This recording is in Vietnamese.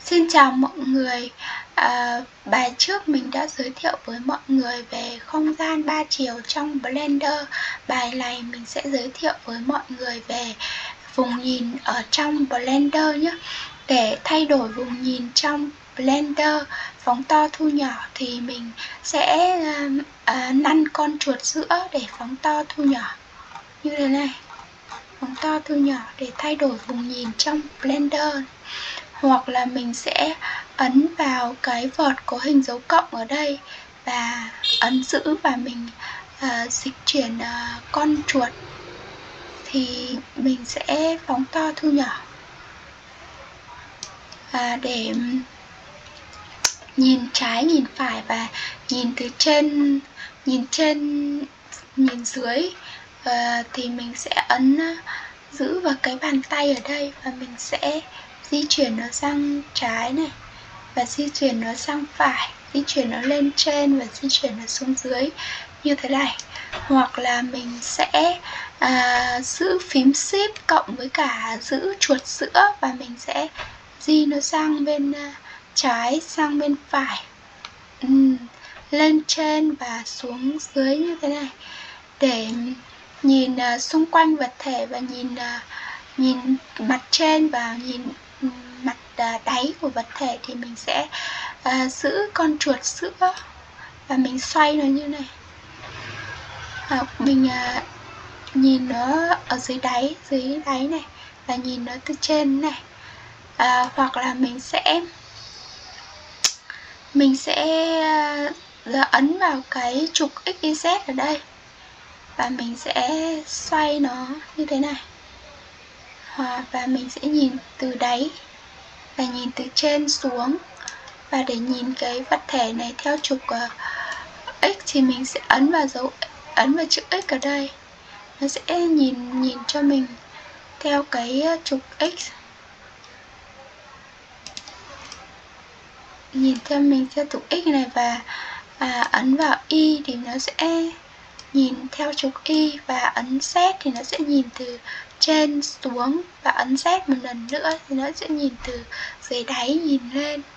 Xin chào mọi người. Bài trước mình đã giới thiệu với mọi người về không gian 3 chiều trong Blender. Bài này mình sẽ giới thiệu với mọi người về vùng nhìn ở trong Blender nhé. Để thay đổi vùng nhìn trong Blender, phóng to thu nhỏ thì mình sẽ năn con chuột giữa để phóng to thu nhỏ như thế này. Phóng to thu nhỏ để thay đổi vùng nhìn trong Blender. Hoặc là mình sẽ ấn vào cái vợt có hình dấu cộng ở đây và ấn giữ và mình dịch chuyển con chuột thì mình sẽ phóng to thu nhỏ. Để nhìn trái nhìn phải và nhìn từ trên nhìn dưới thì mình sẽ ấn giữ vào cái bàn tay ở đây và mình sẽ di chuyển nó sang trái này và di chuyển nó sang phải, di chuyển nó lên trên và di chuyển nó xuống dưới như thế này. Hoặc là mình sẽ giữ phím shift cộng với cả giữ chuột giữa và mình sẽ di nó sang bên trái, sang bên phải, lên trên và xuống dưới như thế này. Để nhìn xung quanh vật thể và nhìn mặt trên và nhìn mặt đáy của vật thể thì mình sẽ giữ con chuột giữa và mình xoay nó như này. Mình nhìn nó ở dưới đáy này và nhìn nó từ trên này. Hoặc là mình sẽ ấn vào cái trục XYZ ở đây và mình sẽ xoay nó như thế này. Và mình sẽ nhìn từ đáy và nhìn từ trên xuống. Và để nhìn cái vật thể này theo trục X thì mình sẽ ấn vào chữ X ở đây. Nó sẽ nhìn cho mình theo cái trục X. Nhìn theo mình theo trục X này và ấn vào Y thì nó sẽ nhìn theo trục Y, và ấn Z thì nó sẽ nhìn từ trên xuống, và ấn Z một lần nữa thì nó sẽ nhìn từ dưới đáy nhìn lên.